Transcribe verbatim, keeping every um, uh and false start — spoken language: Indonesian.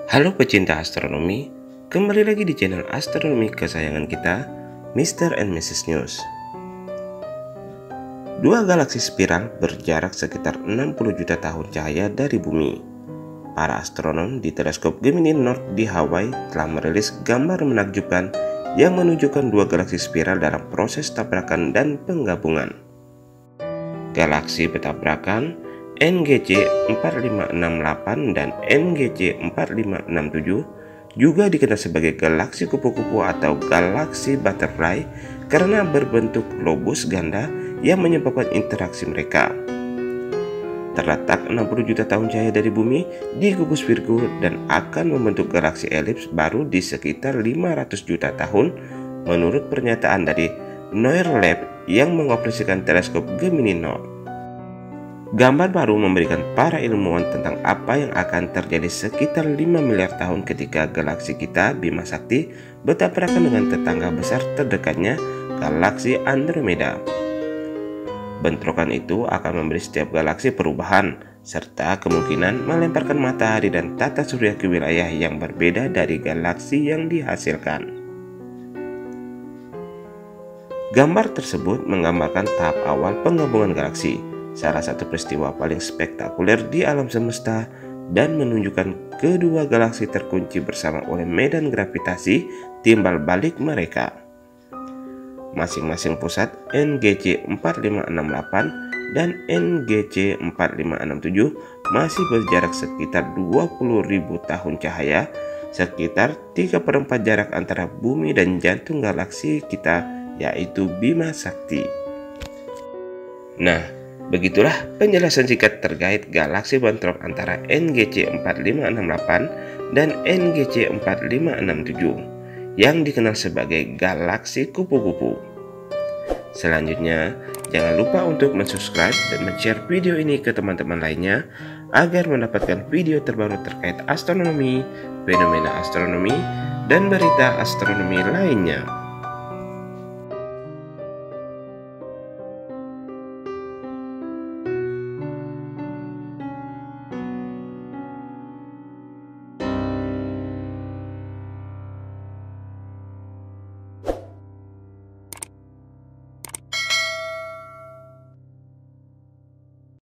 Halo pecinta astronomi, kembali lagi di channel astronomi kesayangan kita, Mister and Missus News. Dua galaksi spiral berjarak sekitar enam puluh juta tahun cahaya dari bumi. Para astronom di teleskop Gemini North di Hawaii telah merilis gambar menakjubkan yang menunjukkan dua galaksi spiral dalam proses tabrakan dan penggabungan. Galaksi bertabrakan N G C empat lima enam delapan dan N G C empat lima enam tujuh juga dikenal sebagai galaksi kupu-kupu atau galaksi butterfly karena berbentuk globus ganda yang menyebabkan interaksi mereka. Terletak enam puluh juta tahun cahaya dari bumi di gugus Virgo dan akan membentuk galaksi elips baru di sekitar lima ratus juta tahun menurut pernyataan dari Noir Lab yang mengoperasikan teleskop Gemini North. Gambar baru memberikan para ilmuwan tentang apa yang akan terjadi sekitar lima miliar tahun ketika galaksi kita Bima Sakti bertabrakan dengan tetangga besar terdekatnya, galaksi Andromeda. Bentrokan itu akan memberi setiap galaksi perubahan, serta kemungkinan melemparkan matahari dan tata surya ke wilayah yang berbeda dari galaksi yang dihasilkan. Gambar tersebut menggambarkan tahap awal penggabungan galaksi, salah satu peristiwa paling spektakuler di alam semesta, dan menunjukkan kedua galaksi terkunci bersama oleh medan gravitasi timbal balik mereka. Masing-masing pusat N G C empat lima enam delapan dan N G C empat lima enam tujuh masih berjarak sekitar dua puluh ribu tahun cahaya, sekitar tiga per empat jarak antara bumi dan jantung galaksi kita, yaitu Bima Sakti. Nah, begitulah penjelasan singkat terkait galaksi bentrok antara N G C empat lima enam delapan dan N G C empat lima enam tujuh yang dikenal sebagai galaksi kupu-kupu. Selanjutnya, jangan lupa untuk mensubscribe dan men-share video ini ke teman-teman lainnya agar mendapatkan video terbaru terkait astronomi, fenomena astronomi, dan berita astronomi lainnya.